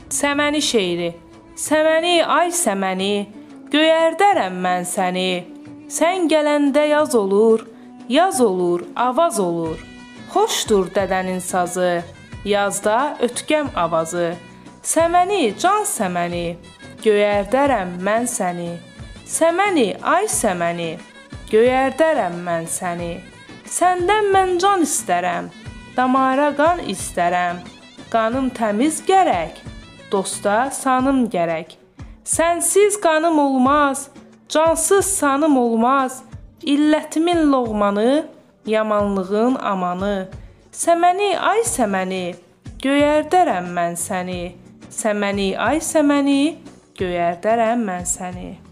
Səməni şeiri. Səməni, ay səməni, göyərdərəm mən səni. Sən gələndə yaz olur, avaz olur. Xoşdur dədənin sazı, yazda ötkəm avazı. Səməni, can səməni, göyərdərəm mən səni. Səməni, ay səməni, göyərdərəm mən səni. Səndən mən can istərəm, damara qan istərəm. Qanım təmiz gərək, dosta sanım gərək. Sənsiz qanım olmaz, cansız sanım olmaz. İllətimin loğmanı, yamanlığın amanı. Səməni, ay səməni, göyərdərəm mən səni. Səməni, ay səməni, göyərdərəm mən səni.